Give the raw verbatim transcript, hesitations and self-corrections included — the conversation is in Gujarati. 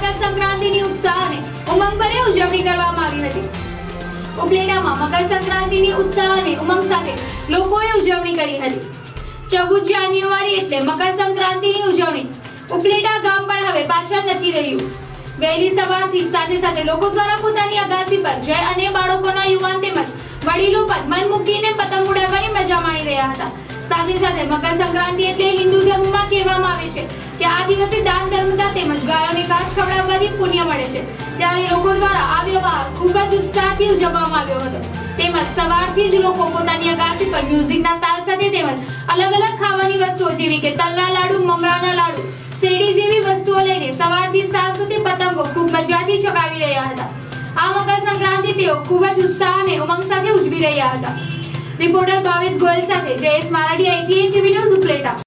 મકર સંક્રાંતિની ઉત્સાહ અને ઉમંગભરી ઉજવણી કરવામાં આવી હતી। ઉપલેટામાં મકર સંક્રાંતિની ઉત્સાહ અને ઉમંગ સાથે લોકોએ ઉજવણી કરી હતી। ચૌદ જાન્યુઆરી એટલે મકર સંક્રાંતિની ઉજવણી ઉપલેટા ગામ પણ હવે પાછળ નથી રહ્યું। વહેલી સવારથી સાથે સાથે લોકો દ્વારા પોતાની અગાસી પર જય અને બાળકોના યુવાન તેમજ વડીલો પણ મન મૂકીને પતંગ ઉડાવવાની મજા માણી રહ્યા હતા। સાથે સાથે મકર સંક્રાંતિ એટલે હિન્દુ ધર્મમાં કહેવામાં આવે છે કે આ દિવસે દાન ધર્મતા તેમજ ગાયોને ઘાસ ખવડાવવાથી પુણ્ય મળે છે। ત્યારે લોકો દ્વારા આ વ્યવહાર ખૂબ જ ઉત્સાહથી ઉજવવામાં આવ્યો હતો। તેમજ સવારથી જ લોકો પોતાની અગાસી પર મ્યુઝિકના તાલ સાથે તેમજ અલગ અલગ ખાવાની વસ્તુઓ જેવી કે તલના લાડુ, મમરાના લાડુ, શેરડી જેવી વસ્તુઓ લઈને સવારથી સાંજ સુધી પતંગો ખૂબ મજાથી ચગાવી રહ્યા હતા। આ મકર સંક્રાંતિ તેઓ ખૂબ જ ઉત્સાહ અને ઉમંગ સાથે ઉજવી રહ્યા હતા। રિપોર્ટર ભાવેશ ગોયલ સાથે Jayesh Maradi, ITN TV news, Upleta.